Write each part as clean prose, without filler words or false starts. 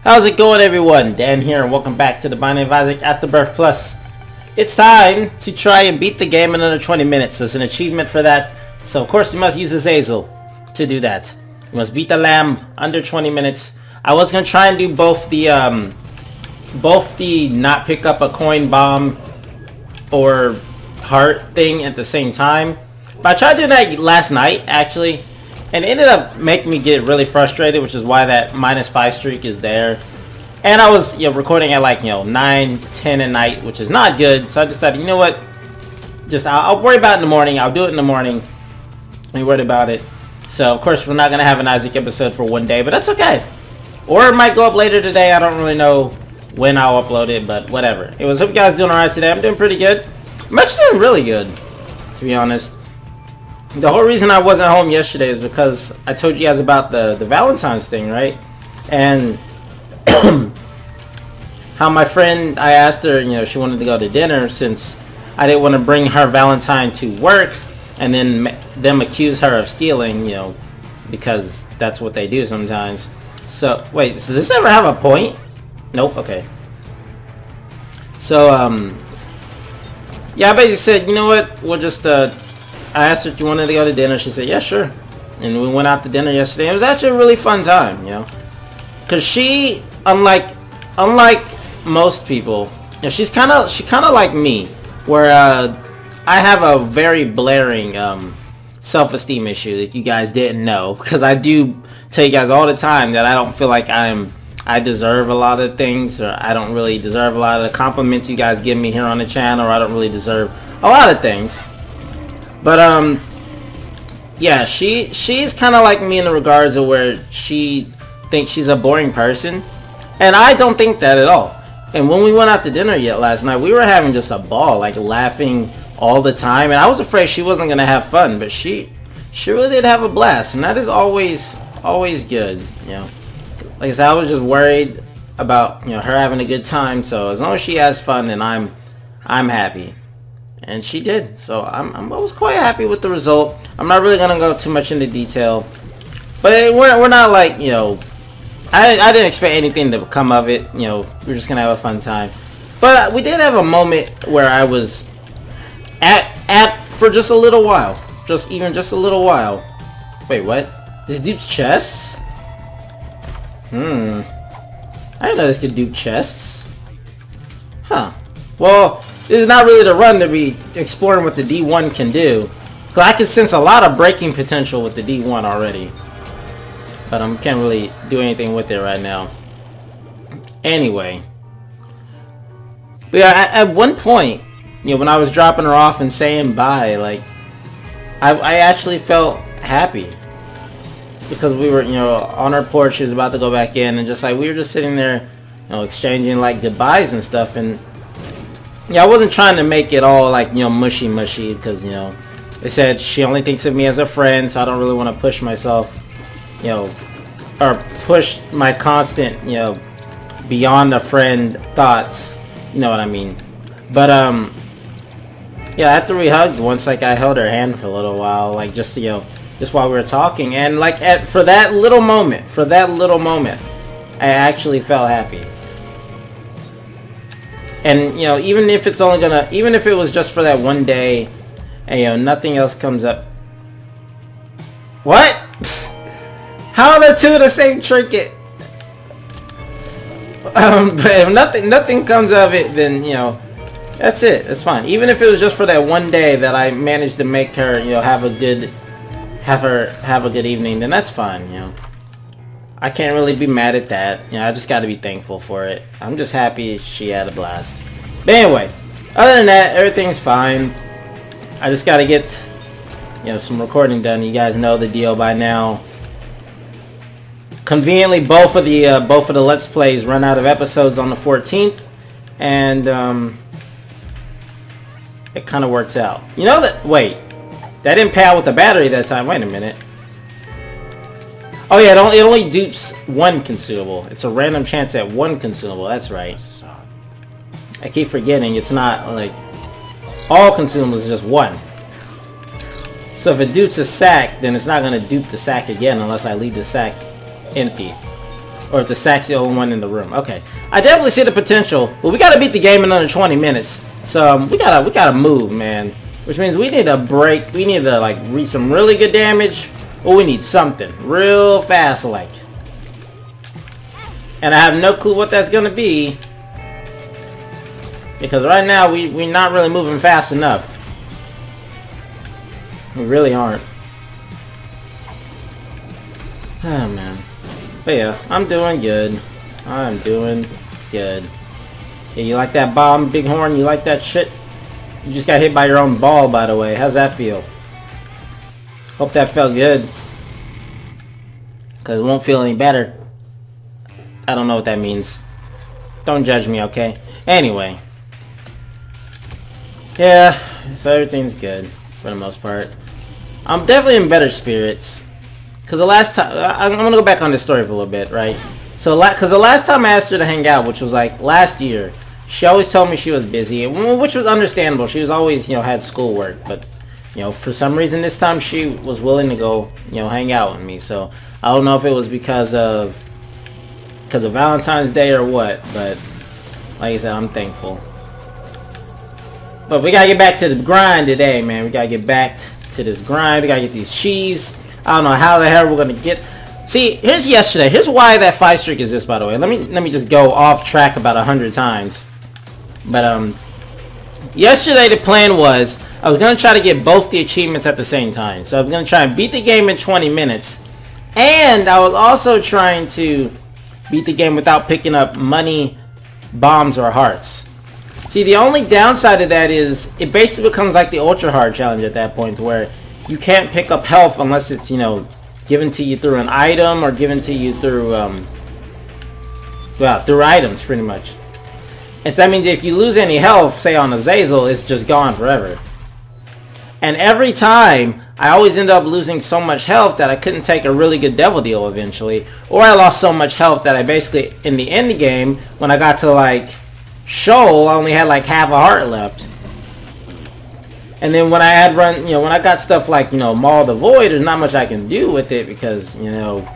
How's it going, everyone? Dan here, and welcome back to the Binding of Isaac Afterbirth Plus. It's time to try and beat the game in under 20 minutes. There's an achievement for that, so of course you must use Azazel to do that. You must beat the lamb under 20 minutes. I was gonna try and do both the not pick up a coin bomb or heart thing at the same time, but I tried doing that last night actually. And it ended up making me get really frustrated, which is why that -5 streak is there. And I was, recording at like, 9, 10 at night, which is not good. So I decided, you know what? I'll worry about it in the morning. I'll do it in the morning. I ain't worried about it. So, of course, we're not going to have an Isaac episode for one day, but that's okay. Or it might go up later today. I don't really know when I'll upload it, but whatever. Anyways, hope you guys are doing alright today. I'm doing pretty good. I'm actually doing really good, to be honest. The whole reason I wasn't home yesterday is because I told you guys about the Valentine's thing, right? And how my friend, I asked her, she wanted to go to dinner since I didn't want to bring her Valentine to work and then them accuse her of stealing, because that's what they do sometimes. So, wait, does this ever have a point? Nope, okay. So, yeah, I basically said, you know what, we'll just, I asked her if she wanted to go to dinner. She said, yeah, sure. And we went out to dinner yesterday. It was actually a really fun time, because she, unlike most people, she kind of like me, where I have a very blaring self-esteem issue that you guys didn't know, because I do tell you guys all the time that I don't feel like I deserve a lot of things, or I don't really deserve a lot of the compliments you guys give me here on the channel, or I don't really deserve a lot of things. But, yeah, she's kind of like me in the regards of where she thinks she's a boring person. And I don't think that at all. And when we went out to dinner last night, we were having just a ball, like laughing all the time. And I was afraid she wasn't going to have fun, but she really did have a blast. And that is always good, Like I said, I was just worried about, her having a good time. So as long as she has fun, then I'm happy. And she did, so I was quite happy with the result. I'm not really gonna go too much into detail, but we're not like, I didn't expect anything to come of it. We're just gonna have a fun time. But we did have a moment where I was at for just a little while, just a little while. Wait, what? This dupe's chests? I didn't know this could dupe chests. Huh. Well, this is not really the run to be exploring what the D1 can do. Because I can sense a lot of breaking potential with the D1 already. But I can't really do anything with it right now. Anyway. But yeah, at one point, when I was dropping her off and saying bye, like, I actually felt happy. Because we were, on our porch, she was about to go back in, and just like, we were just sitting there, exchanging like goodbyes and stuff, and yeah, I wasn't trying to make it all like, mushy because, they said she only thinks of me as a friend, so I don't really want to push myself, or push my constant, beyond a friend thoughts, you know what I mean. But, yeah, after we hugged once, like, I held her hand for a little while, like, just while we were talking, and like, for that little moment, I actually felt happy. And, even if it's even if it was just for that one day, and, nothing else comes up. What? How are there two of the same trinket? But if nothing comes of it, then, that's it. It's fine. Even if it was just for that one day that I managed to make her, have a good evening, then that's fine, I can't really be mad at that. I just gotta be thankful for it. I'm just happy she had a blast. But anyway, other than that, everything's fine. I just gotta get, some recording done. You guys know the deal by now. Conveniently, both of the Let's Plays run out of episodes on the 14th, and it kind of works out. Wait, that didn't pay out with the battery that time. Wait a minute. Oh yeah, it only dupes one consumable. It's a random chance at one consumable. That's right. I keep forgetting it's not like all consumables is just one. So if it dupes a sack, then it's not gonna dupe the sack again unless I leave the sack empty. Or if the sack's the only one in the room. Okay. I definitely see the potential, but we gotta beat the game in under 20 minutes. So we gotta move, man. Which means we need a break. We need to like read some really good damage. Or we need something real fast like. And I have no clue what that's gonna be. Because right now we're not really moving fast enough. We really aren't. Oh man. But yeah, I'm doing good. I'm doing good. Yeah, you like that bomb, Bighorn? You like that shit? You just got hit by your own ball, by the way. How's that feel? Hope that felt good. Because it won't feel any better. I don't know what that means. Don't judge me, okay? Anyway. Yeah, so everything's good for the most part. I'm definitely in better spirits. Because the last time, I'm going to go back on this story for a little bit, right? So, because the last time I asked her to hang out, which was like last year, she always told me she was busy, which was understandable. She was always, you know, had schoolwork. But, you know, for some reason this time she was willing to go, you know, hang out with me. So, I don't know if it was because of Valentine's Day or what. But, like I said, I'm thankful. But we got to get back to the grind today, man. We got to get back to this grind. We got to get these sheaves. I don't know how the hell we're gonna get. See, here's yesterday. Here's why that 5 streak exists, by the way. Let me just go off track about 100 times. But yesterday the plan was I was gonna try to get both the achievements at the same time. So I was gonna try and beat the game in 20 minutes, and I was also trying to beat the game without picking up money, bombs, or hearts. See, the only downside of that is it basically becomes like the ultra hard challenge at that point, where you can't pick up health unless it's, you know, given to you through an item or given to you through, well, through items, pretty much. And so that means if you lose any health, say on Azazel, it's just gone forever. And every time, I always end up losing so much health that I couldn't take a really good devil deal eventually. Or I lost so much health that I basically, in the end game, when I got to, like, Shoal, I only had, like, half a heart left. And then when I had run, you know, when I got stuff like, you know, Maul the Void, there's not much I can do with it because, you know,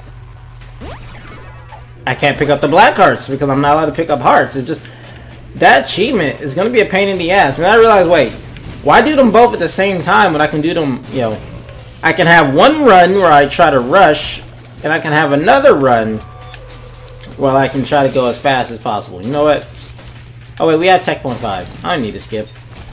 I can't pick up the black hearts because I'm not allowed to pick up hearts. It's just, that achievement is going to be a pain in the ass. I mean, I realized, wait, why do them both at the same time when I can do them, you know, I can have one run where I try to rush, and I can have another run while I can try to go as fast as possible. You know what? Oh wait, we have Tech Point 5. I don't need to skip.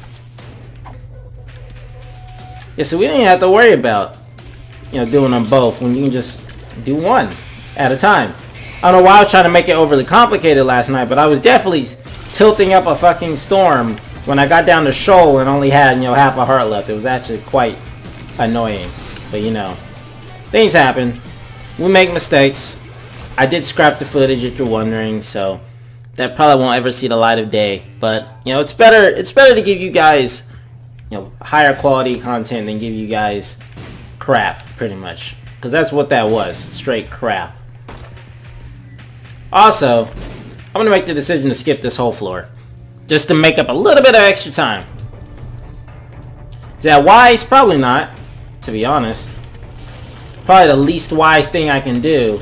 Yeah, so we didn't even have to worry about, you know, doing them both when you can just do one at a time. I don't know why I was trying to make it overly complicated last night, but I was definitely tilting up a fucking storm when I got down to Shoal and only had, you know, half a heart left. It was actually quite annoying. But, you know, things happen. We make mistakes. I did scrap the footage if you're wondering, so that probably won't ever see the light of day. But, you know, it's better to give you guys, you know, higher quality content than give you guys crap, pretty much. Because that's what that was. Straight crap. Also, I'm going to make the decision to skip this whole floor. Just to make up a little bit of extra time. Is that wise? Probably not, to be honest. Probably the least wise thing I can do.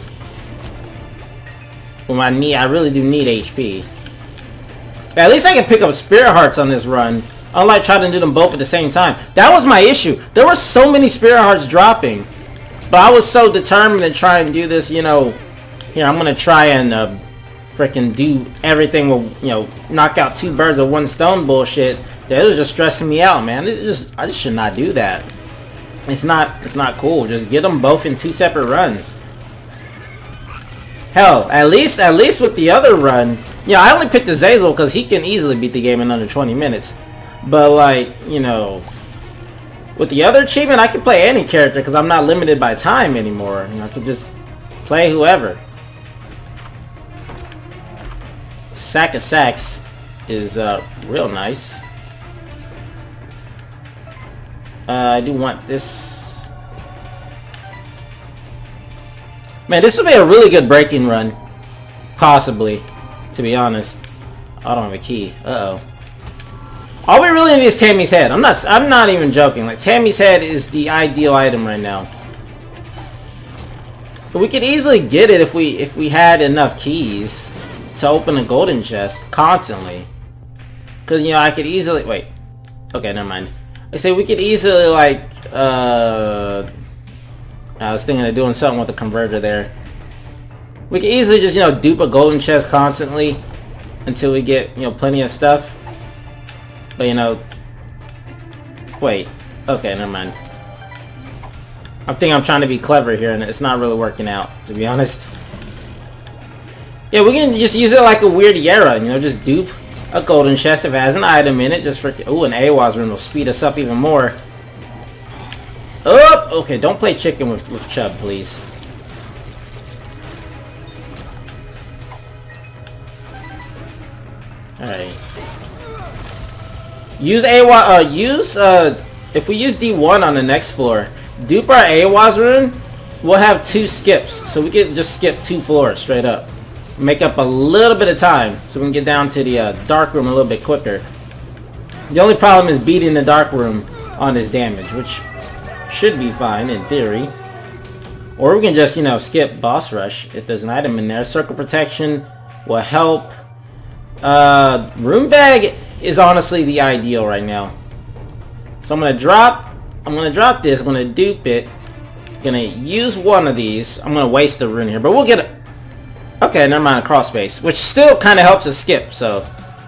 When I really do need HP. But at least I can pick up Spirit Hearts on this run. Unlike trying to do them both at the same time. That was my issue. There were so many Spirit Hearts dropping. But I was so determined to try and do this, you know. Here, I'm going to try and freaking do everything with, you know, knock out 2 birds with 1 stone bullshit. That it was just stressing me out, man. I just should not do that. It's not cool. Just get them both in 2 separate runs. Hell, at least with the other run, you know, I only picked Azazel because he can easily beat the game in under 20 minutes. But, like, you know, with the other achievement, I can play any character because I'm not limited by time anymore. You know, I can just play whoever. Sack of Sacks is real nice. I do want this. Man, this would be a really good breaking run. Possibly, to be honest. I don't have a key. Uh-oh. All we really need is Tammy's head. I'm not even joking. Like, Tammy's head is the ideal item right now. But we could easily get it if we had enough keys to open a golden chest constantly. Cause you know I could easily wait. Okay, never mind. I say we could easily like I was thinking of doing something with the converter there. We could easily just, you know, dupe a golden chest constantly until we get, you know, plenty of stuff. But you know, wait. Okay, never mind. I think I'm trying to be clever here, and it's not really working out, to be honest. Yeah, we can just use it like a weird Yara, you know, just dupe a golden chest if it has an item in it, just for... Ooh, an AWAS rune will speed us up even more. Oh! Okay, don't play chicken with Chubb, please. Alright. Use AWAS, if we use D1 on the next floor, dupe our AWAS rune, we'll have 2 skips, so we can just skip 2 floors straight up. Make up a little bit of time, so we can get down to the dark room a little bit quicker. The only problem is beating the dark room on this damage, which should be fine in theory. Or we can just, you know, skip boss rush if there's an item in there. Circle protection will help. Room bag is honestly the ideal right now. So I'm gonna drop this, I'm gonna dupe it, gonna use one of these. I'm gonna waste the rune here, but we'll get it. Okay, never mind, a crawl space, which still kind of helps us skip, so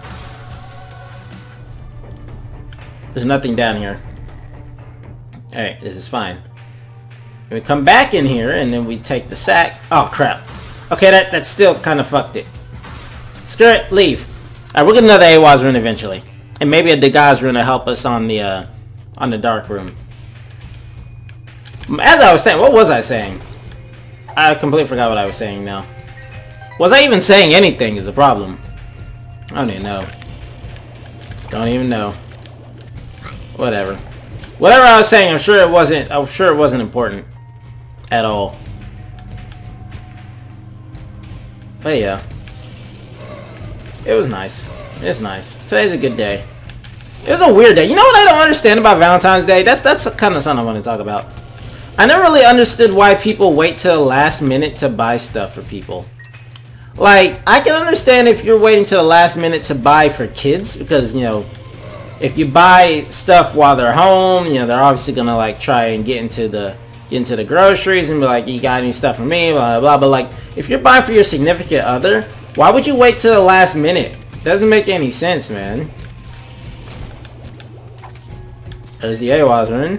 there's nothing down here. Alright, this is fine. We come back in here and then we take the sack. Oh crap. Okay, that still kind of fucked it. Screw it, leave. Alright, we'll get another AWAS rune eventually. And maybe a Degaz rune to help us on the dark room. As I was saying, what was I saying? I completely forgot what I was saying now. Was I even saying anything is the problem? I don't even know. Don't even know. Whatever. Whatever I was saying, I'm sure it wasn't important at all. But yeah. It was nice. It's nice. Today's a good day. It was a weird day. You know what I don't understand about Valentine's Day? That's kind of something I want to talk about. I never really understood why people wait till the last minute to buy stuff for people. Like, I can understand if you're waiting till the last minute to buy for kids, because, you know, if you buy stuff while they're home, you know, they're obviously gonna like try and get into the groceries and be like, you got any stuff for me, blah blah blah. But like, if you're buying for your significant other, why would you wait till the last minute? Doesn't make any sense, man. There's the AWAS rune.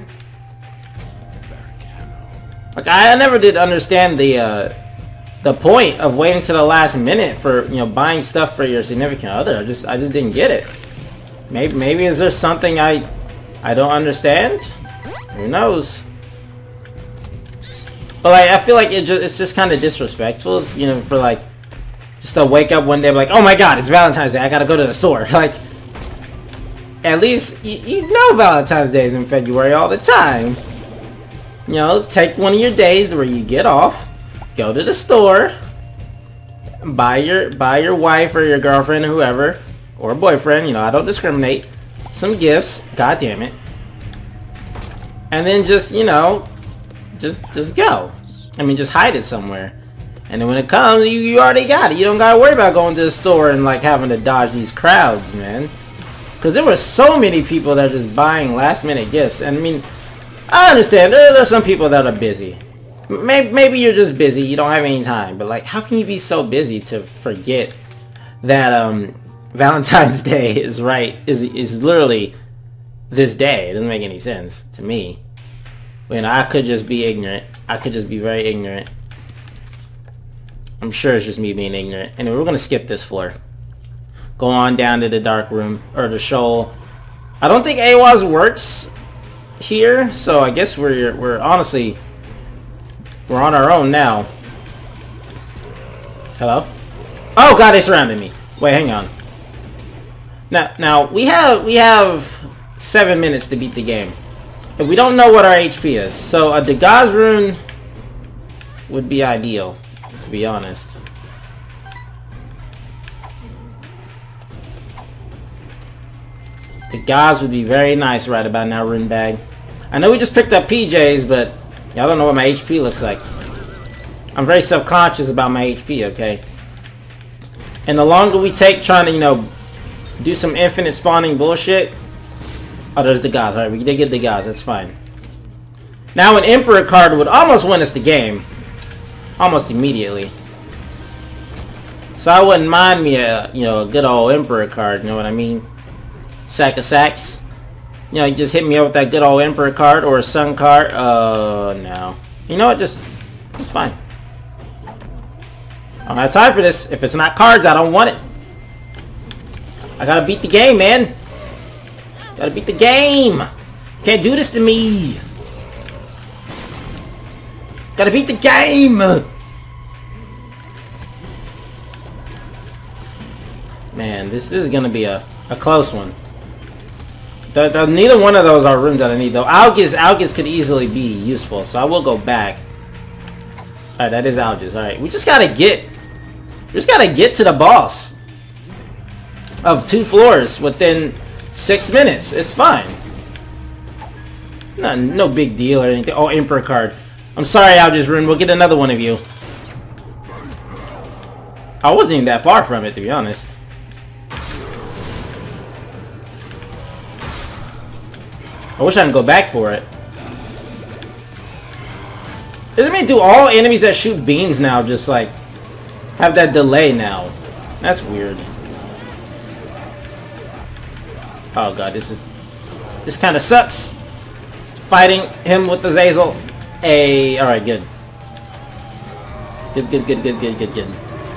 Like, I never did understand the point of waiting to the last minute for, you know, buying stuff for your significant other. I just didn't get it. Maybe is there something I don't understand? Who knows? But like, I feel like it's just kind of disrespectful, you know, for like just to wake up one day and be like, oh my god, it's Valentine's Day, I gotta go to the store. Like, at least you know Valentine's Day is in February all the time. You know, take one of your days where you get off, go to the store, buy your wife or your girlfriend or whoever, or boyfriend, you know, I don't discriminate, some gifts, god damn it, and then just, you know, just go. I mean, just hide it somewhere, and then when it comes, you already got it. You don't gotta worry about going to the store and like having to dodge these crowds, man, because there were so many people that are just buying last minute gifts. And I mean, I understand there are some people that are busy. Maybe you're just busy, you don't have any time, but like, how can you be so busy to forget that Valentine's Day is literally this day? It doesn't make any sense to me. You know, I could just be ignorant. I could just be very ignorant. I'm sure it's just me being ignorant. Anyway, we're gonna skip this floor. Go on down to the dark room, or the shoal. I don't think AWAS works here, so I guess we're honestly, we're on our own now. Hello? Oh god, they surrounded me. Wait, hang on. Now we have 7 minutes to beat the game. If we don't know what our HP is, so a Degaz rune would be ideal, to be honest. Degaz would be very nice right about now, rune bag. I know we just picked up PJs, but y'all don't know what my HP looks like. I'm very self-conscious about my HP, okay? And the longer we take trying to, you know, do some infinite spawning bullshit. Oh, there's the gods. Alright, we did get the gods. That's fine. Now an Emperor card would almost win us the game. Almost immediately. So I wouldn't mind me a, you know, a good old Emperor card, you know what I mean? Sack of sacks. You know, you just hit me up with that good old Emperor card or a Sun card. No. You know what, it's fine. I don't have time for this. If it's not cards, I don't want it. I gotta beat the game, man. Gotta beat the game. Can't do this to me. Gotta beat the game. Man, this is gonna be a close one. Neither one of those are rooms that I need, though. Algis could easily be useful, so I will go back. Alright, that is Algis. Alright, we just gotta get to the boss of 2 floors within 6 minutes. It's fine. No big deal or anything. Oh, Emperor card. I'm sorry, Algis Rune. We'll get another one of you. I wasn't even that far from it, to be honest. I wish I could go back for it. Doesn't mean do all enemies that shoot beams now just like have that delay now? That's weird. Oh god, this kind of sucks. Fighting him with the Zazel. Hey, all right, good. Good.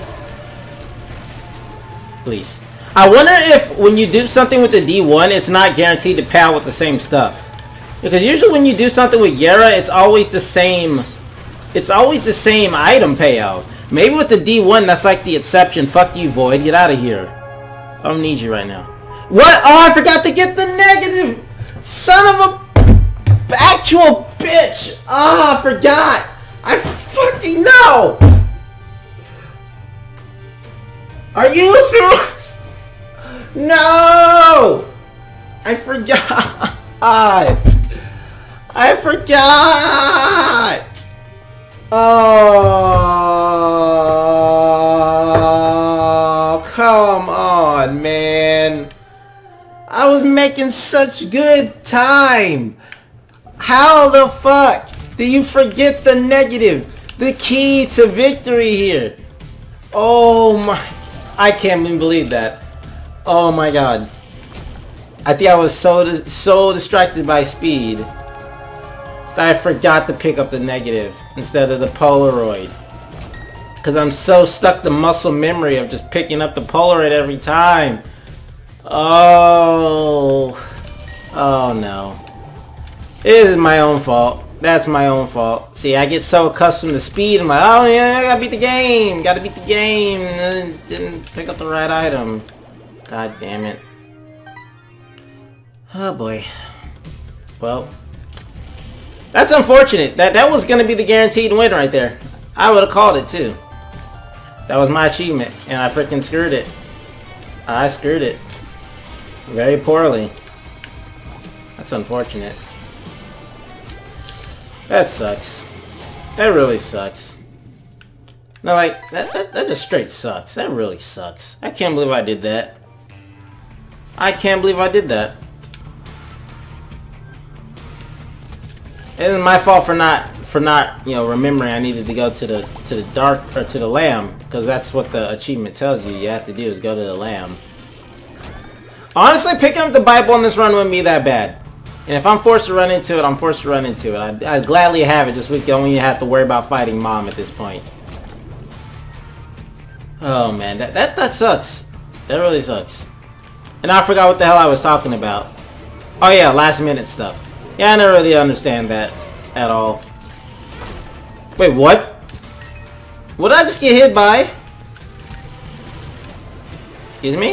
Please. I wonder if when you do something with the D1, it's not guaranteed to pay out with the same stuff. Because usually when you do something with Yara, it's always the same. It's always the same item payout. Maybe with the D1, that's like the exception. Fuck you, Void. Get out of here. I don't need you right now. What? Oh, I forgot to get the negative. Son of a actual bitch. Ah, I forgot. I fucking know. Are you serious? No! I forgot! I forgot! Oh, come on, man. I was making such good time. How the fuck do you forget the negative? The key to victory here. Oh my... I can't even believe that. Oh my god. I think I was so distracted by speed that I forgot to pick up the negative instead of the Polaroid. Because I'm so stuck to muscle memory of just picking up the Polaroid every time. Oh. Oh no. It is my own fault. That's my own fault. See, I get so accustomed to speed. I'm like, oh yeah, I gotta beat the game. Gotta beat the game. And didn't pick up the right item. God damn it. Oh boy. Well, that's unfortunate. That was gonna be the guaranteed win right there. I would have called it too. That was my achievement, and I freaking screwed it. I screwed it. Very poorly. That's unfortunate. That sucks. That really sucks. No, like, that just straight sucks. That really sucks. I can't believe I did that. I can't believe I did that. It isn't my fault for not, you know, remembering I needed to go to the dark, or to the lamb, because that's what the achievement tells you. You have to do is go to the lamb. Honestly, picking up the Bible on this run wouldn't be that bad. And if I'm forced to run into it, I'm forced to run into it. I'd gladly have it, just we don't even have to worry about fighting Mom at this point. Oh man, that sucks. That really sucks. And I forgot what the hell I was talking about. Oh yeah, last minute stuff. Yeah, I don't really understand that at all. Wait, what? What did I just get hit by? Excuse me?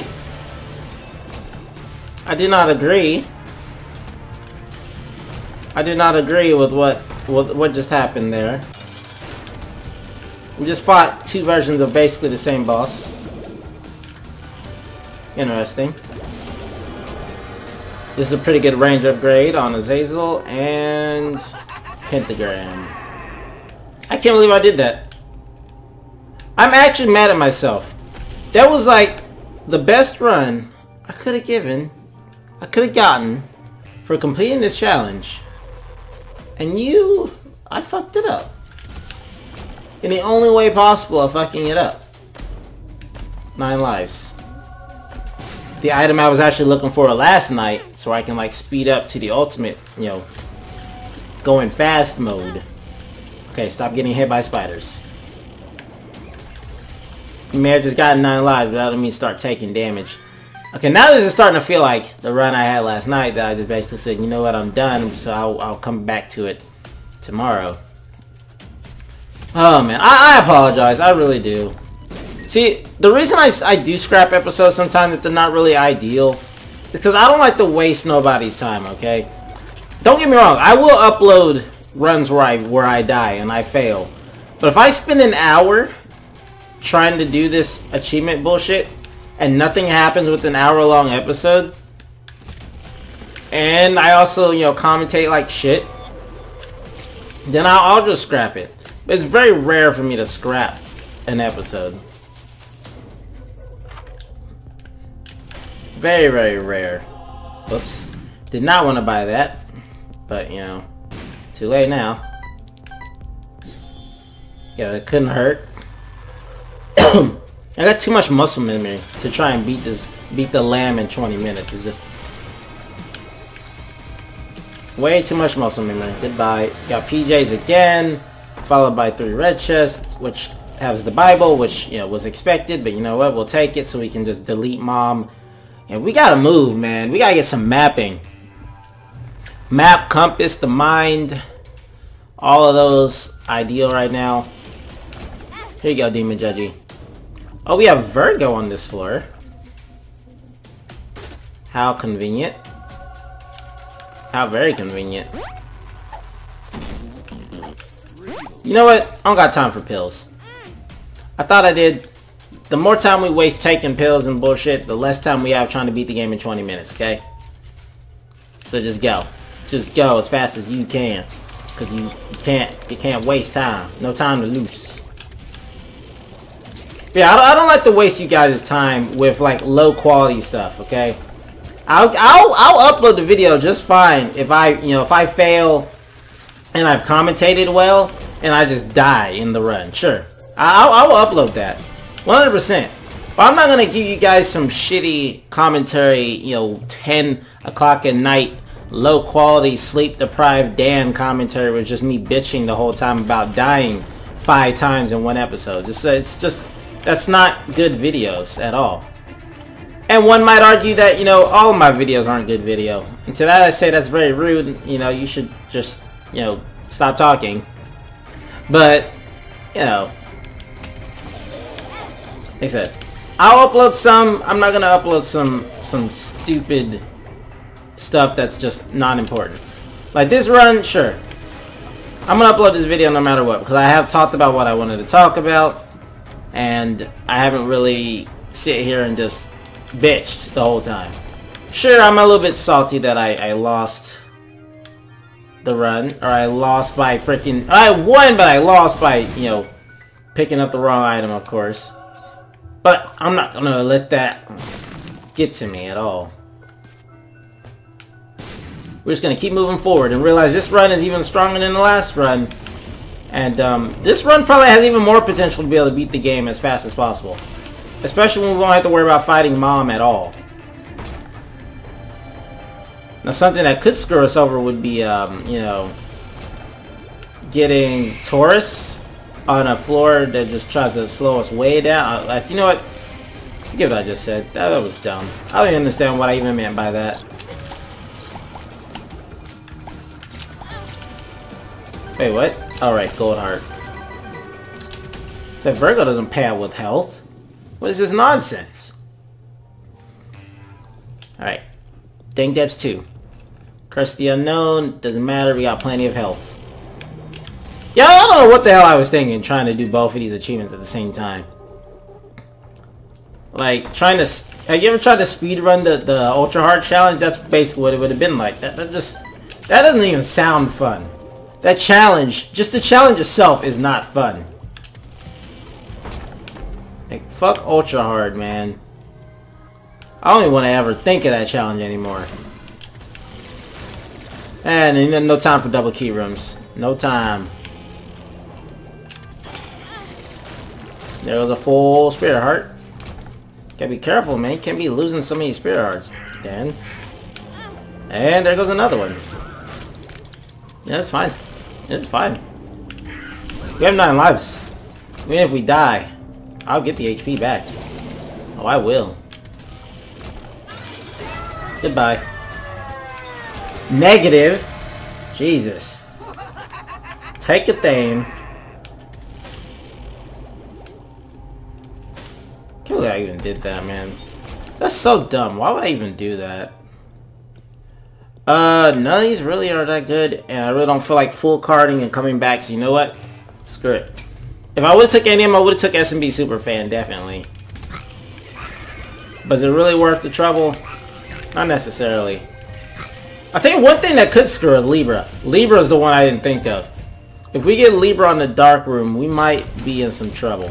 I did not agree. I did not agree with what just happened there. We just fought 2 versions of basically the same boss. Interesting. This is a pretty good range upgrade on Azazel and Pentagram. I can't believe I did that. I'm actually mad at myself. That was like the best run I could have gotten for completing this challenge. And I fucked it up. In the only way possible of fucking it up. 9 lives. The item I was actually looking for last night, so I can like speed up to the ultimate, you know, going fast mode. Okay, stop getting hit by spiders. You may have just gotten 9 lives without me start taking damage. Okay, now this is starting to feel like the run I had last night that I just basically said, you know what, I'm done, so I'll come back to it tomorrow. Oh man, I apologize, I really do. See, the reason I do scrap episodes sometimes that they're not really ideal is because I don't like to waste nobody's time, okay? Don't get me wrong, I will upload runs where I die and I fail. But if I spend an hour trying to do this achievement bullshit and nothing happens with an hour-long episode, and I also, you know, commentate like shit, then I'll just scrap it. It's very rare for me to scrap an episode. Very, very rare. Oops. Did not want to buy that. But, you know, too late now. Yeah, it couldn't hurt. I got too much muscle memory to try and beat the lamb in 20 minutes. It's just way too much muscle memory. Goodbye. Got PJs again, followed by 3 red chests, which has the Bible, which, you know, was expected, but you know what? We'll take it so we can just delete mom. And we gotta move, man. We gotta get some mapping. Map, compass, the mind. All of those ideal right now. Here you go, Demon Judgy. Oh, we have Virgo on this floor. How convenient. How very convenient. You know what? I don't got time for pills. I thought I did. The more time we waste taking pills and bullshit, the less time we have trying to beat the game in 20 minutes, okay? So just go. Just go as fast as you can. Because you can't waste time. No time to lose. Yeah, I don't like to waste you guys' time with like low quality stuff, okay? I'll upload the video just fine if I fail and I've commentated well and I just die in the run. Sure. I will upload that. 100%. But I'm not going to give you guys some shitty commentary, you know, 10 o'clock at night, low quality, sleep deprived Dan commentary with just me bitching the whole time about dying 5 times in one episode. It's just, that's not good videos at all. And one might argue that, you know, all of my videos aren't good video. And to that I say that's very rude. You know, you should just, you know, stop talking. But, you know, like I said, I'll upload some. I'm not gonna upload some stupid stuff that's just not important. Like this run, sure. I'm gonna upload this video no matter what because I have talked about what I wanted to talk about, and I haven't really sit here and just bitched the whole time. Sure, I'm a little bit salty that I lost the run, or I lost by freaking. I won, but I lost by, you know, picking up the wrong item, of course. But I'm not gonna let that get to me at all. We're just gonna keep moving forward and realize this run is even stronger than the last run. And this run probably has even more potential to be able to beat the game as fast as possible. Especially when we won't have to worry about fighting mom at all. Now something that could screw us over would be, you know, getting Taurus on a floor that just tries to slow us way down. Like, you know what? Forget what I just said. That was dumb. I don't even understand what I even meant by that. Wait, what? Alright, gold heart. So Virgo doesn't pay out with health. What is this nonsense? Alright. Think depths 2. Curse the unknown. Doesn't matter. We got plenty of health. Yeah, I don't know what the hell I was thinking trying to do both of these achievements at the same time. Like, trying to... Have you ever tried to speedrun the Ultra Hard challenge? That's basically what it would have been like. That doesn't even sound fun. That challenge, just the challenge itself is not fun. Fuck ultra hard, man. I don't even want to ever think of that challenge anymore. And no time for double key rooms. No time. There goes a full spirit heart. Gotta be careful, man. You can't be losing so many spirit hearts, Dan. And there goes another one. Yeah, it's fine. It's fine. We have 9 lives. Even if we die, I'll get the HP back. Oh, I will. Goodbye. Negative. Jesus. Take a thing. I can't believe I even did that, man. That's so dumb. Why would I even do that? None of these really are that good, and I really don't feel like full carding and coming back, so you know what? Screw it. If I would've took any of them, I would've took SMB Superfan, definitely. But is it really worth the trouble? Not necessarily. I'll tell you one thing that could screw is Libra. Libra is the one I didn't think of. If we get Libra on the dark room, we might be in some trouble.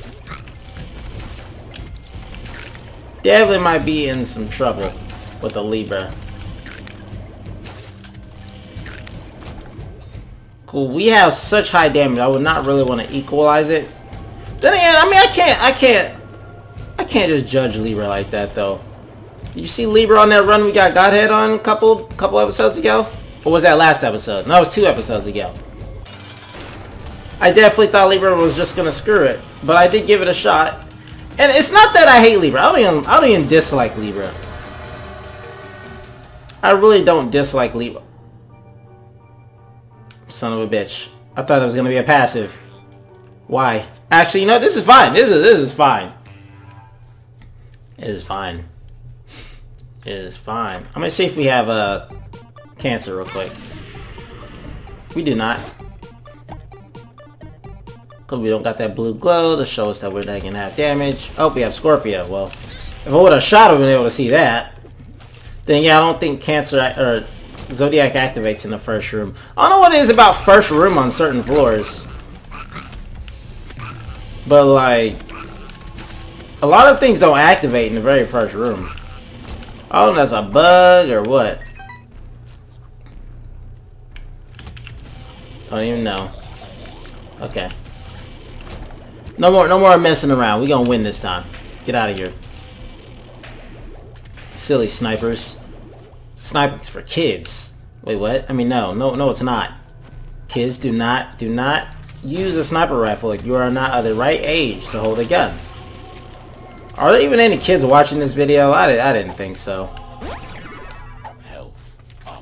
Definitely might be in some trouble with the Libra. Cool, we have such high damage, I would not really want to equalize it. Then again, I mean, I can't just judge Libra like that, though. Did you see Libra on that run we got Godhead on a couple episodes ago? Or was that last episode? No, it was 2 episodes ago. I definitely thought Libra was just gonna screw it, but I did give it a shot. And it's not that I hate Libra. I don't even dislike Libra. I really don't dislike Libra. Son of a bitch. I thought it was gonna be a passive. Why? Actually, you know, this is fine. This is fine. It is fine. It is fine. I'm gonna see if we have a cancer real quick. We do not. Because we don't got that blue glow to show us that we're taking half damage. Oh, we have Scorpio. Well, if I would have shot, I would have been able to see that. Then yeah, I don't think Cancer or Zodiac activates in the first room. I don't know what it is about first room on certain floors. But like, a lot of things don't activate in the very first room. I don't know if that's a bug or what. I don't even know. Okay. No more messing around. We gonna win this time. Get out of here. Silly snipers. Sniping's for kids. Wait, what? I mean, no, it's not. Kids do not use a sniper rifle if you are not of the right age to hold a gun. Are there even any kids watching this video? I didn't think so. Health up.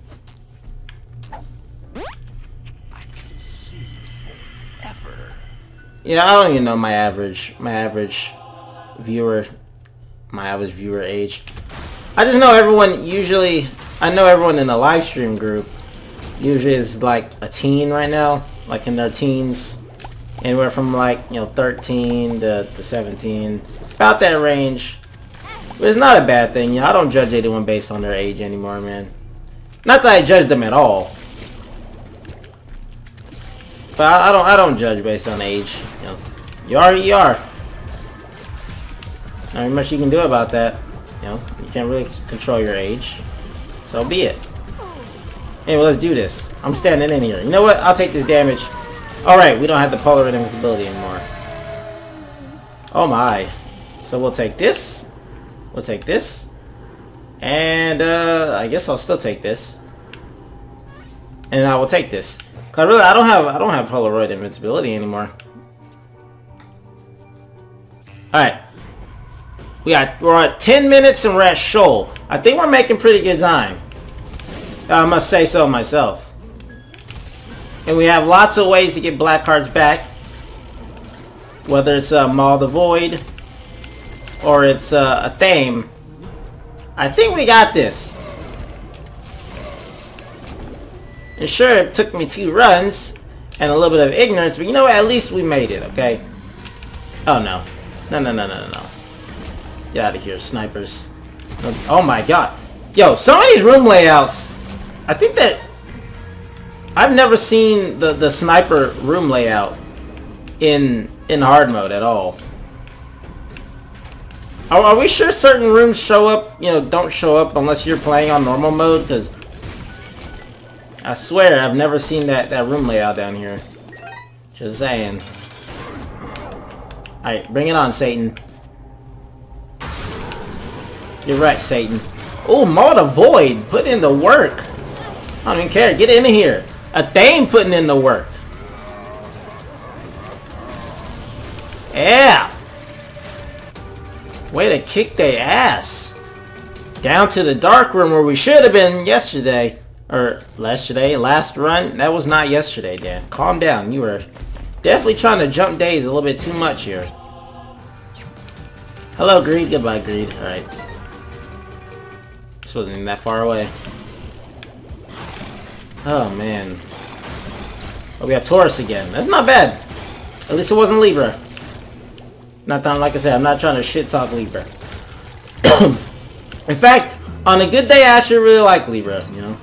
I can see forever. Yeah, I don't even know my average viewer age. I just know everyone usually, I know everyone in the live stream group usually is like a teen right now, like in their teens, anywhere from like, you know, 13 to 17, about that range. But it's not a bad thing, you know. I don't judge anyone based on their age anymore, man. Not that I judge them at all, but I don't judge based on age. You know, you are who you are. Not very much you can do about that. You know, you can't really control your age. So be it. Anyway, let's do this. I'm standing in here. You know what? I'll take this damage. Alright, we don't have the polar invincibility anymore. Oh my. So we'll take this. We'll take this. And I guess I'll still take this. And I will take this. Cause really I don't have Polaroid invincibility anymore. Alright. We're at 10 minutes and we're at Shoal. I think we're making pretty good time. I must say so myself. And we have lots of ways to get black cards back. Whether it's Maul the Void or it's a Thame. I think we got this. And sure, it took me 2 runs and a little bit of ignorance, but you know what? At least we made it, okay? Oh no. No. Get out of here, snipers. Oh my god. Yo, some of these room layouts, I think that I've never seen the sniper room layout in hard mode at all. Are we sure certain rooms show up, you know, don't show up unless you're playing on normal mode? Because I swear I've never seen that room layout down here. Just saying. Alright, bring it on, Satan. You're right, Satan. Oh, Maw the Void. Put in the work. I don't even care. Get in here. A Thane putting in the work. Yeah. Way to kick their ass. Down to the dark room where we should have been yesterday. Or last run. That was not yesterday, Dan. Calm down. You were definitely trying to jump days a little bit too much here. Hello, Greed. Goodbye, Greed. Alright. This wasn't even that far away. Oh, man. Oh, we have Taurus again. That's not bad. At least it wasn't Libra. Not that, like I said, I'm not trying to shit talk Libra. In fact, on a good day, I actually really like Libra, you know.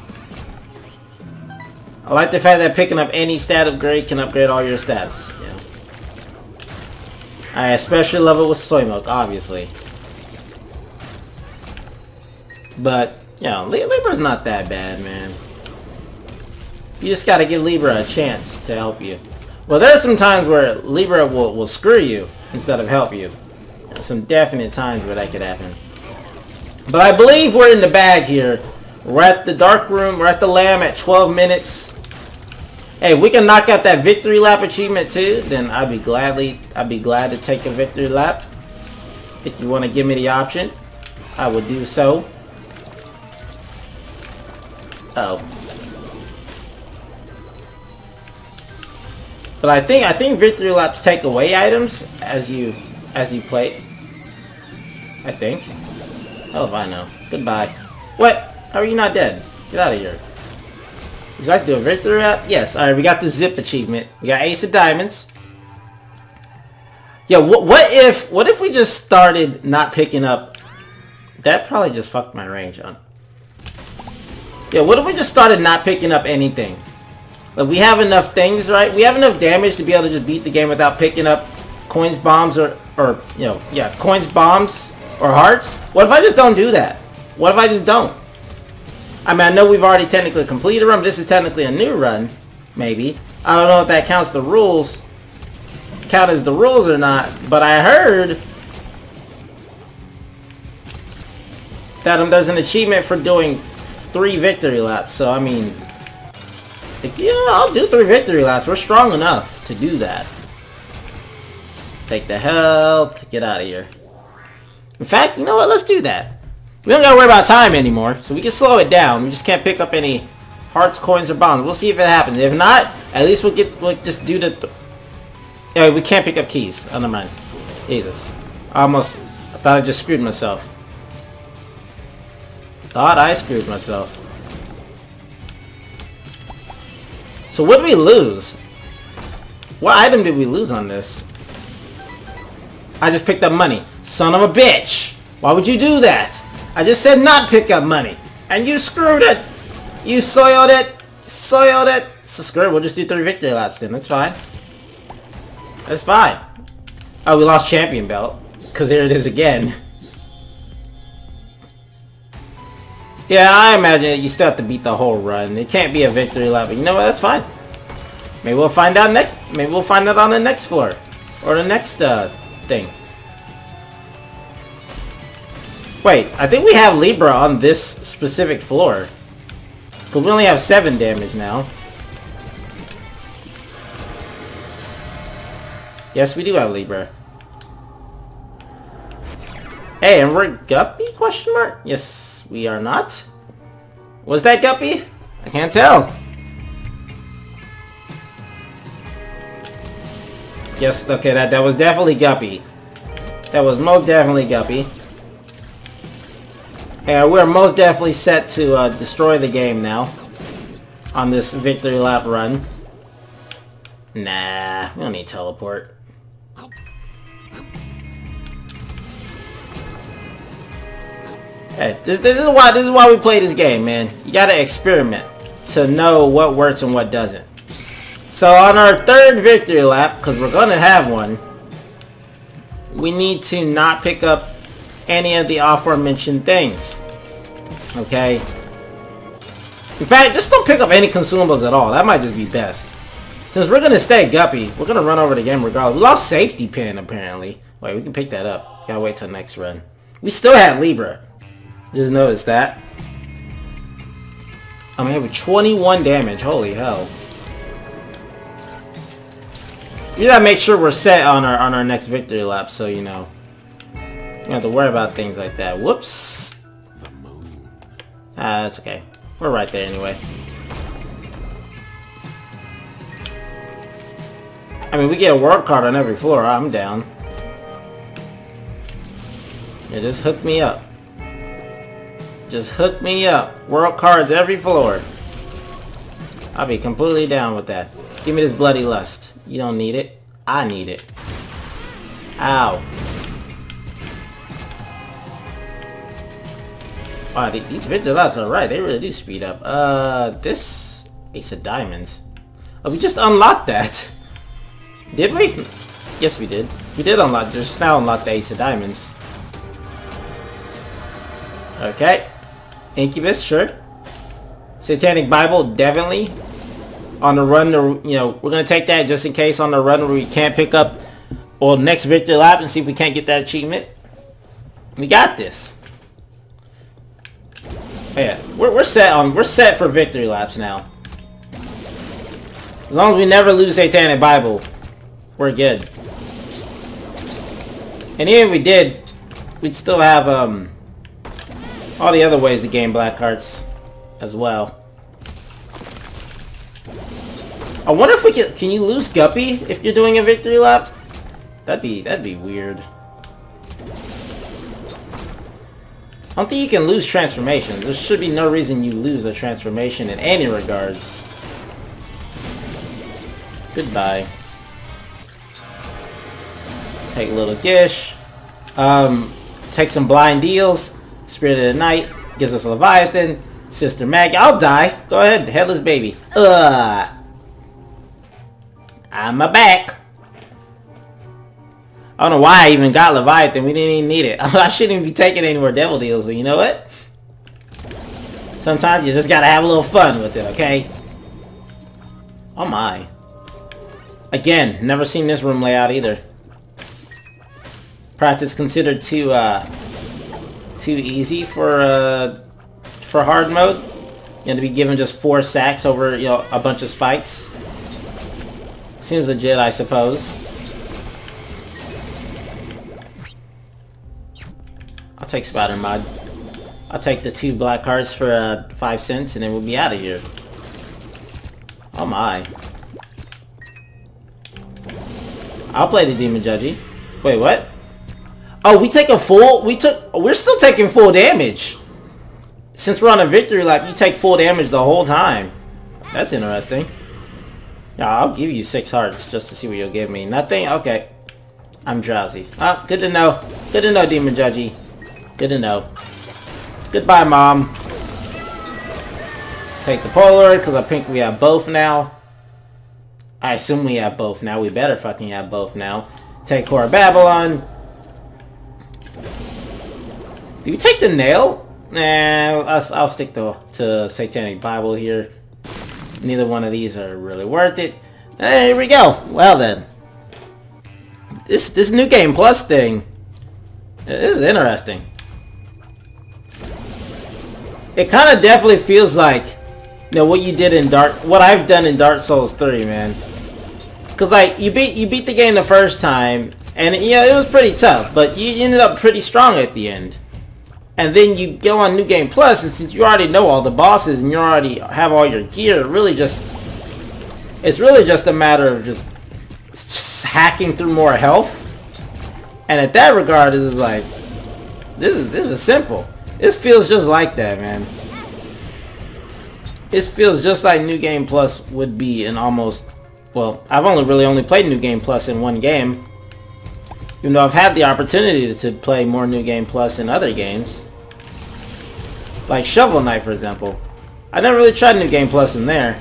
I like the fact that picking up any stat upgrade can upgrade all your stats, you know. I especially love it with soy milk, obviously. But, you know, Libra's not that bad, man. You just gotta give Libra a chance to help you. Well, there are some times where Libra will screw you instead of help you. Some definite times where that could happen. But I believe we're in the bag here. We're at the dark room. We're at the lamb at 12 minutes. Hey, if we can knock out that victory lap achievement too, then I'd be glad to take a victory lap. If you want to give me the option, I would do so. Oh. But I think victory laps take away items as you play. I think. Hell if I know. Goodbye. What? How are you not dead? Get out of here. Would you like to do a victory lap? Yes. Alright, we got the zip achievement. We got Ace of Diamonds. Yeah, what if we just started not picking up... That probably just fucked my range on. Yeah, what if we just started not picking up anything? Like, we have enough things, right? We have enough damage to be able to just beat the game without picking up coins, bombs, or you know, yeah, coins, bombs, or hearts. What if I just don't do that? What if I just don't? I mean, I know we've already technically completed a run. This is technically a new run, maybe. I don't know if that counts as the rules or not, but I heard that there's an achievement for doing 3 victory laps. So I mean, yeah, I'll do 3 victory laps. We're strong enough to do that. Take the health. Get out of here. In fact, you know what? Let's do that. We don't gotta worry about time anymore, so we can slow it down. We just can't pick up any hearts, coins, or bombs. We'll see if it happens. If not, at least we'll just do the... Yeah, we can't pick up keys. Oh, never mind. Jesus. I thought I just screwed myself. Thought I screwed myself. So what did we lose? What item did we lose on this? I just picked up money. Son of a bitch! Why would you do that? I just said not pick up money, and you screwed it! You soiled it! Soiled it! So screw it, we'll just do 3 victory laps then, that's fine. That's fine. Oh, we lost champion belt. Because here it is again. Yeah, I imagine that you still have to beat the whole run. It can't be a victory lap, but you know what, that's fine. Maybe we'll find out maybe we'll find out on the next floor. Or the next thing. Wait, I think we have Libra on this specific floor. Because we only have 7 damage now. Yes, we do have Libra. Hey, and we're Guppy? Question mark? Yes, we are not. Was that Guppy? I can't tell. Yes, okay, that was definitely Guppy. That was most definitely Guppy. And we're most definitely set to destroy the game now. On this victory lap run. Nah, we don't need teleport. Hey, this is why we play this game, man. You gotta experiment to know what works and what doesn't. So on our 3rd victory lap, because we're gonna have one, we need to not pick up any of the aforementioned things. Okay? In fact, just don't pick up any consumables at all. That might just be best. Since we're gonna stay guppy, we're gonna run over the game regardless. We lost safety pin apparently. Wait, we can pick that up. Gotta wait till next run. We still had Libra. Just noticed that. I'm here with 21 damage. Holy hell. We gotta make sure we're set on our next victory lap, so you know. You don't have to worry about things like that. Whoops. The moon. That's okay. We're right there anyway. I mean, we get a world card on every floor. I'm down. Yeah, just hook me up. Just hook me up. World cards every floor. I'll be completely down with that. Give me this bloody lust. You don't need it. I need it. Ow. Wow, these Vigilants are right. They really do speed up. This Ace of Diamonds. Oh, we just unlocked that. Did we? Yes, we did. We did unlock. Just now unlock the Ace of Diamonds. Okay. Incubus, sure. Satanic Bible, definitely. On the run, you know, we're gonna take that just in case on the run where we can't pick up, or next victory lap, and see if we can't get that achievement. We got this. Oh, yeah, we're set for victory laps now. As long as we never lose Satanic Bible, we're good. And even if we did, we'd still have all the other ways to gain black hearts as well. I wonder if we can you lose Guppy if you're doing a victory lap? That'd be weird. I don't think you can lose transformation. There should be no reason you lose a transformation in any regards. Goodbye. Take a little Gish. Take some blind deals. Spirit of the Night gives us a Leviathan. Sister Maggie. I'll die. Go ahead, headless baby. I'm back. I don't know why I even got Leviathan. We didn't even need it. I shouldn't even be taking any more devil deals, but you know what? Sometimes you just gotta have a little fun with it, okay? Oh my. Again, never seen this room layout either. Practice considered too easy for hard mode. You have to be given just 4 sacks over, you know, a bunch of spikes. Seems legit, I suppose. I'll take Spider Mod. I'll take the 2 black cards for 5 cents, and then we'll be out of here. Oh my. I'll play the Demon Judgy. Wait, what? Oh, we take a full... We're still taking full damage. Since we're on a victory lap, you take full damage the whole time. That's interesting. Yeah, I'll give you 6 hearts just to see what you'll give me. Nothing? Okay. I'm drowsy. Ah, good to know. Good to know, Demon Judgy. Good to know. Goodbye, Mom. Take the Polaroid, because I think we have both now. I assume we have both now. We better fucking have both now. Take Core Babylon. Do we take the nail? Nah, I'll stick to Satanic Bible here. Neither one of these are really worth it. Hey, here we go. Well then. This New Game Plus thing. This is interesting. It kind of definitely feels like, you know, what you did in what I've done in Dark Souls 3, man. Cause like you beat the game the first time, and you know it was pretty tough, but you ended up pretty strong at the end. And then you go on New Game Plus, and since you already know all the bosses and you already have all your gear, it's really just a matter of just hacking through more health. And at that regard, this is like, this is simple. This feels just like that, man. It feels just like New Game Plus would be in almost, well, I've only played New Game Plus in one game. Even though I've had the opportunity to play more New Game Plus in other games. Like Shovel Knight, for example. I never really tried New Game Plus in there.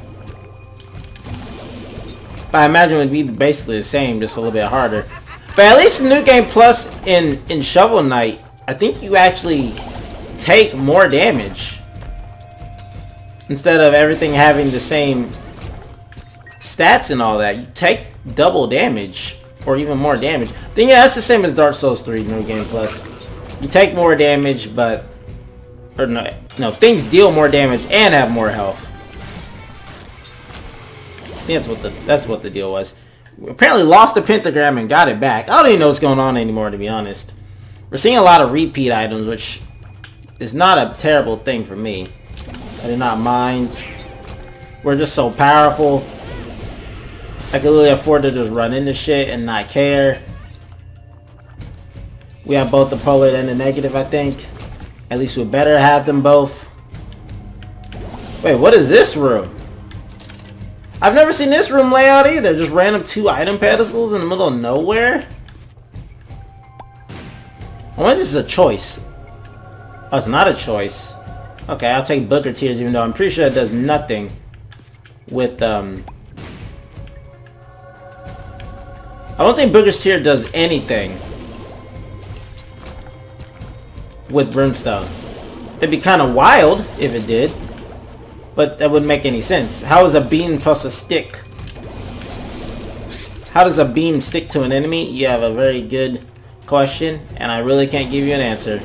But I imagine it would be basically the same, just a little bit harder. But at least New Game Plus in Shovel Knight I think you actually take more damage. Instead of everything having the same stats and all that, you take double damage. Or even more damage. I think yeah, that's the same as Dark Souls 3 New Game Plus. You take more damage, but... Or no, things deal more damage and have more health. I think that's what the deal was. We apparently lost the pentagram and got it back. I don't even know what's going on anymore, to be honest. We're seeing a lot of repeat items, which is not a terrible thing for me. I do not mind. We're just so powerful. I can really afford to just run into shit and not care. We have both the polar and the negative, I think. At least we better have them both. Wait, what is this room? I've never seen this room layout either. Just random 2 item pedestals in the middle of nowhere. I wonder if this is a choice. Oh, it's not a choice. Okay, I'll take Booker Tears, even though I'm pretty sure it does nothing with I don't think Booker's Tear does anything with Brimstone. It'd be kind of wild if it did, but that wouldn't make any sense. How is a beam plus a stick? How does a beam stick to an enemy? You have a very good question, and I really can't give you an answer.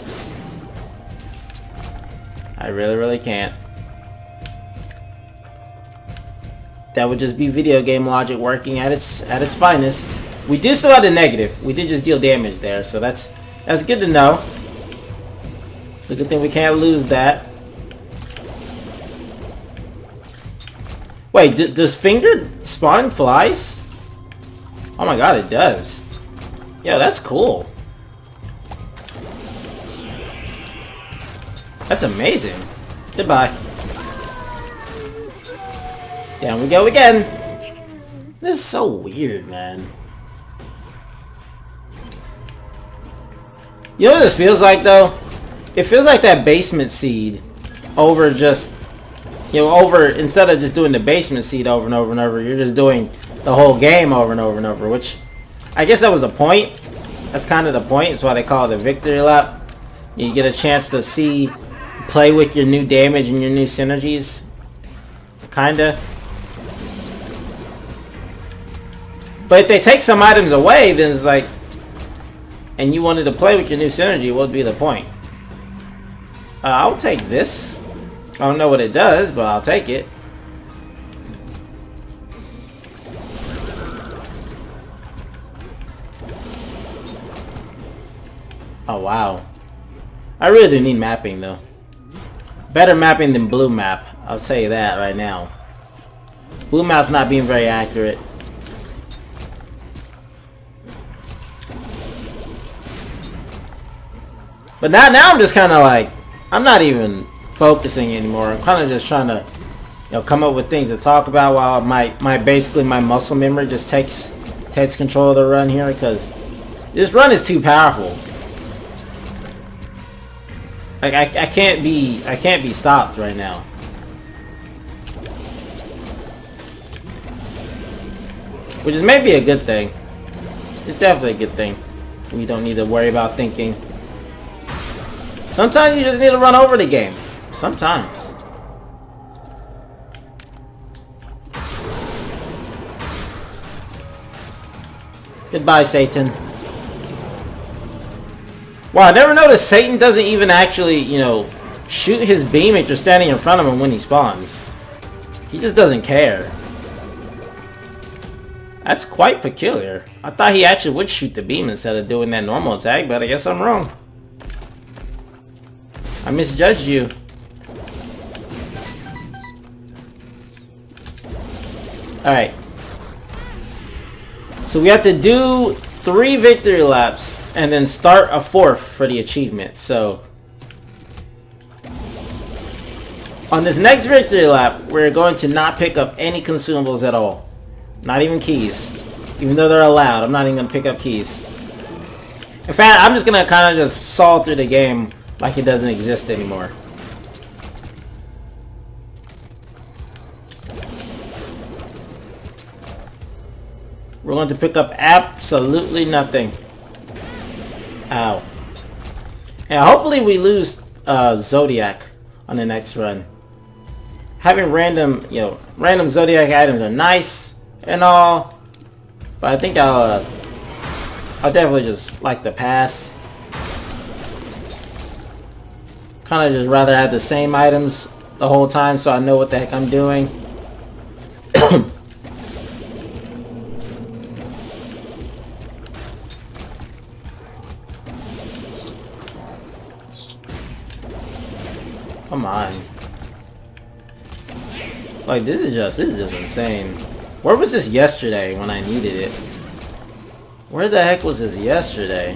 I really can't. That would just be video game logic working at its finest. We did still have the negative. We did just deal damage there, so that's good to know. It's a good thing we can't lose that. Wait, does Finger spawn flies? Oh my god, it does. Yo, that's cool. That's amazing. Goodbye. Down we go again. This is so weird, man. You know what this feels like, though? It feels like that basement seed over just, instead of just doing the basement seed over and over and over, you're just doing the whole game over and over and over, which I guess that was the point. That's kind of the point. That's why they call it a victory lap. You get a chance to play with your new damage and your new synergies. Kinda. But if they take some items away, then it's like, and you wanted to play with your new synergy, what would be the point? I'll take this. I don't know what it does, but I'll take it. Oh, wow. I really do need mapping, though. Better mapping than blue map. I'll tell you that right now. Blue map's not being very accurate. But now I'm just kind of like, I'm not even focusing anymore. I'm kind of just trying to, come up with things to talk about while basically my muscle memory just takes control of the run here, because this run is too powerful. Like I can't be stopped right now. Which is maybe a good thing. It's definitely a good thing. We don't need to worry about thinking. Sometimes you just need to run over the game. Sometimes. Goodbye, Satan. Wow, I never noticed Satan doesn't even actually, shoot his beam if you're standing in front of him when he spawns. He just doesn't care. That's quite peculiar. I thought he actually would shoot the beam instead of doing that normal attack, but I guess I'm wrong. I misjudged you. Alright. So we have to do 3 victory laps and then start a 4th for the achievement. So on this next victory lap, we're going to not pick up any consumables at all. Not even keys. Even though they're allowed, I'm not even going to pick up keys. In fact, I'm just going to kind of just saw through the game like it doesn't exist anymore. We're going to pick up absolutely nothing. Ow. And hopefully we lose Zodiac on the next run. Having random, random Zodiac items are nice and all, but I think I'll definitely just like to pass. Kind of just rather have the same items the whole time so I know what the heck I'm doing. Come on. Like, this is just insane. Where was this yesterday when I needed it? Where the heck was this yesterday?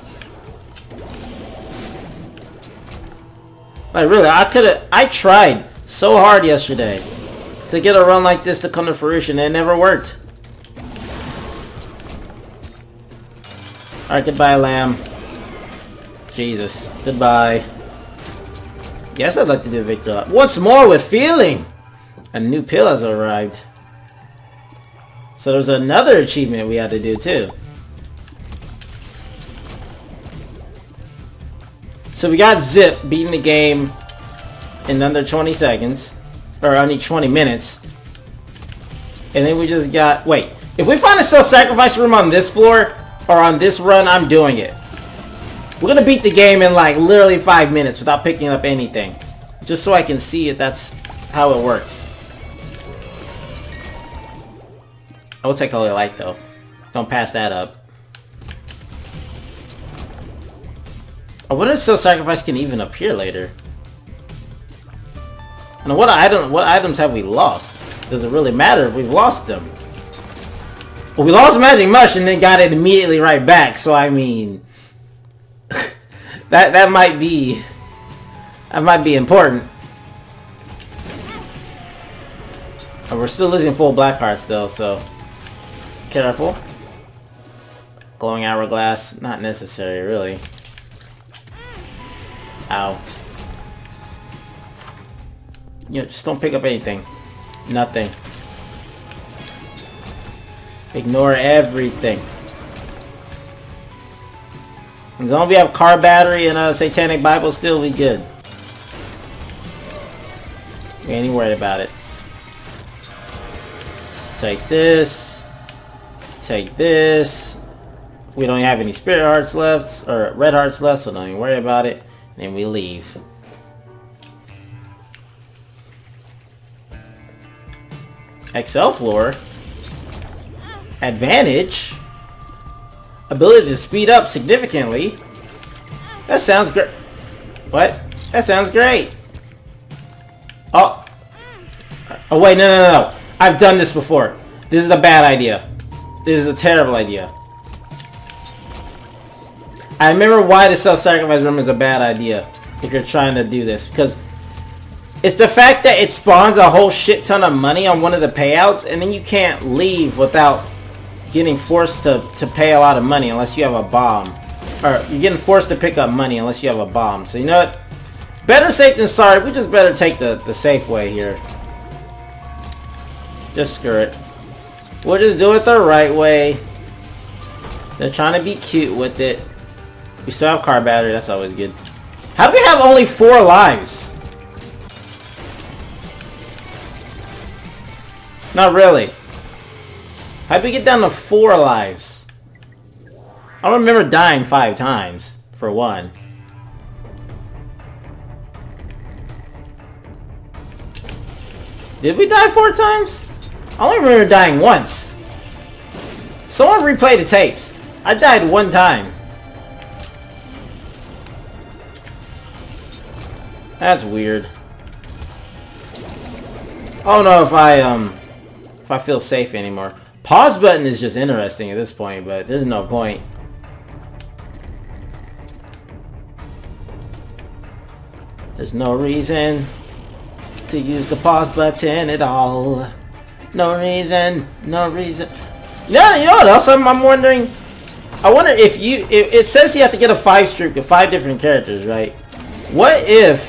Like, really, I tried so hard yesterday to get a run like this to come to fruition, and it never worked. Alright, goodbye, lamb. Jesus. Goodbye. Yes, I'd like to do a victory lap. Once more with feeling! A new pill has arrived. So there's another achievement we had to do too. So we got Zip beating the game in under 20 seconds. Or only 20 minutes. And then we just got... Wait. If we find a self-sacrifice room on this floor, or on this run, I'm doing it. We're gonna beat the game in like literally 5 minutes without picking up anything. Just so I can see if that's how it works. I will take Holy Light though. Don't pass that up. I wonder if self-sacrifice can even appear later. And what items have we lost? Does it really matter if we've lost them? Well, we lost Magic Mush and then got it immediately right back, so I mean... that might be important. But we're still losing full black hearts though, so careful. Glowing hourglass, not necessary really. Ow. Just don't pick up anything. Nothing. Ignore everything. As long as we have car battery and a satanic Bible still, we good. We ain't even worried about it. Take this. Take this. We don't have any spirit hearts left, or red hearts left, so don't even worry about it. And then we leave. XL floor. Advantage. Ability to speed up significantly. That sounds great. What? That sounds great. Oh. Oh wait, no. I've done this before. This is a bad idea. This is a terrible idea. I remember why the self-sacrifice room is a bad idea if you're trying to do this. Because it's the fact that it spawns a whole shit ton of money on one of the payouts, and then you can't leave without getting forced to pay a lot of money unless you have a bomb. Or you're getting forced to pick up money unless you have a bomb. So you know what? Better safe than sorry. We just better take the safe way here. Just screw it. We'll just do it the right way. They're trying to be cute with it. We still have car battery. That's always good. How do we have only 4 lives? Not really. How'd we get down to 4 lives? I don't remember dying 5 times, for one. Did we die 4 times? I only remember dying once. Someone replay the tapes. I died 1 time. That's weird. I don't know if I feel safe anymore. Pause button is just interesting at this point, but there's no point. There's no reason to use the pause button at all. No reason. No reason. You know what else I'm wondering? I wonder if it says you have to get a 5 streak with 5 different characters, right? What if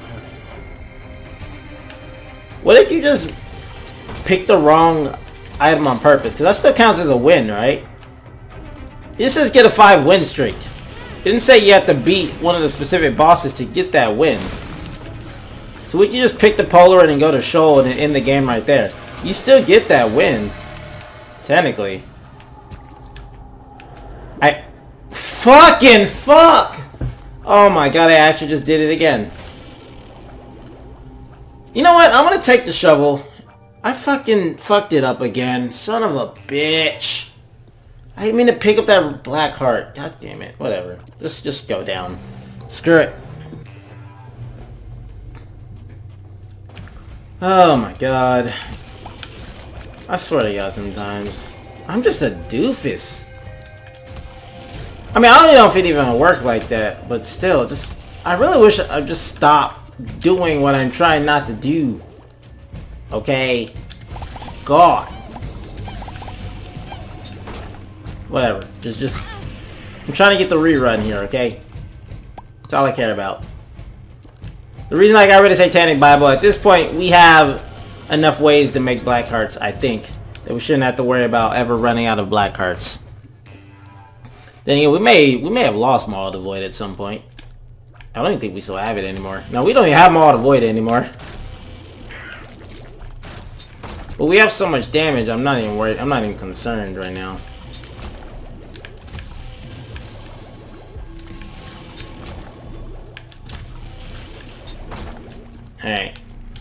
you just pick the wrong item on purpose? Because that still counts as a win, right? It says get a 5 win streak. It didn't say you have to beat one of the specific bosses to get that win. So we can just pick the Polaroid and go to Shoal and end the game right there. You still get that win. Technically. Fucking fuck! Oh my god, I actually just did it again. You know what? I'm gonna take the shovel. I fucking fucked it up again. Son of a bitch. I didn't mean to pick up that black heart. God damn it. Whatever. Just go down. Screw it. Oh my god. I swear to God sometimes. I'm just a doofus. I mean, I don't even know if it even worked like that, but still, I really wish I'd just stop doing what I'm trying not to do. Okay? God. Whatever. I'm trying to get the rerun here, okay? That's all I care about. The reason I got rid of Satanic Bible, at this point, we have enough ways to make black hearts, I think, that we shouldn't have to worry about ever running out of black hearts. Then again, we may have lost Maw of the Void at some point. I don't even think we still have it anymore. No, we don't even have Maw of the Void anymore. But we have so much damage, I'm not even worried. I'm not even concerned right now. Alright.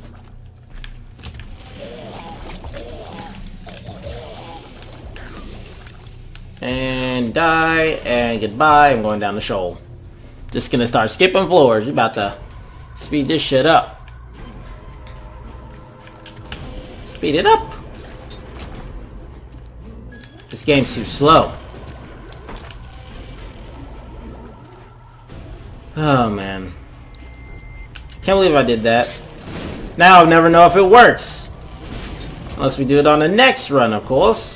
And die, and goodbye. I'm going down the shoal. Just gonna start skipping floors. We're about to speed this shit up. Speed it up. This game's too slow. Oh man. Can't believe I did that. Now I'll never know if it works. Unless we do it on the next run, of course.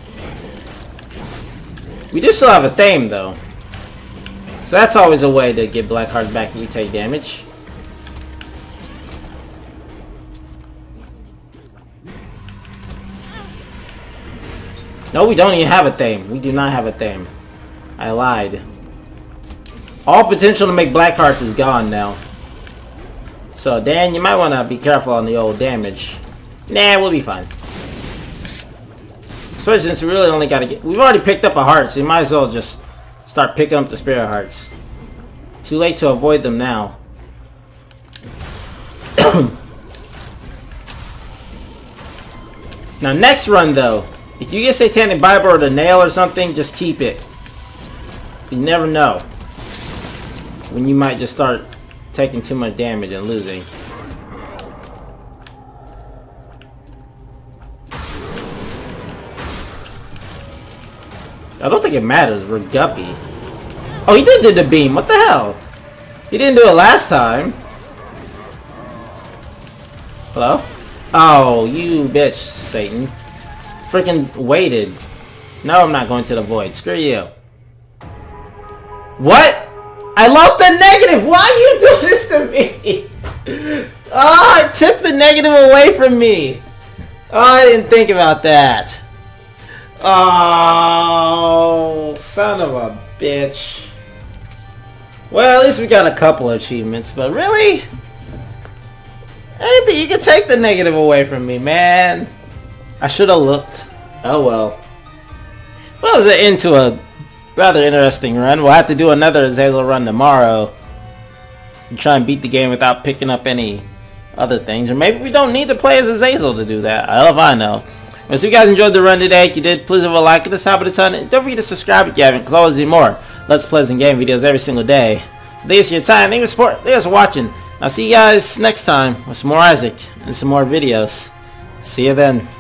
We do still have a theme, though. So that's always a way to get black hearts back if we take damage. No, we don't even have a theme. We do not have a theme. I lied. All potential to make black hearts is gone now. So, Dan, you might want to be careful on the old damage. Nah, we'll be fine. Especially since we really only got to get... We've already picked up a heart, so you might as well just start picking up the spirit hearts. Too late to avoid them now. Now, next run, though. If you get Satanic Bible or the nail or something, just keep it. You never know when you might just start taking too much damage and losing. I don't think it matters. We're Guppy. Oh, he did do the beam. What the hell? He didn't do it last time. Hello? Oh, you bitch, Satan. Freaking waited. No, I'm not going to the void. Screw you. What? I lost the negative. Why are you doing this to me? Oh, it took the negative away from me. Oh, I didn't think about that. Oh, son of a bitch. Well, at least we got a couple of achievements, but really? I didn't think you could take the negative away from me, man. I should have looked. Oh well. Well, it was an end to a rather interesting run. We'll have to do another Azazel run tomorrow. And try and beat the game without picking up any other things. Or maybe we don't need to play as Azazel to do that. Hell if I know. Well, so if you guys enjoyed the run today, if you did, please leave a like at the top of the ton. And don't forget to subscribe if you haven't, because I'll always do more Let's Plays and game videos every single day. Thanks for your time. Thanks for support. Thanks for watching. I'll see you guys next time with some more Isaac and some more videos. See you then.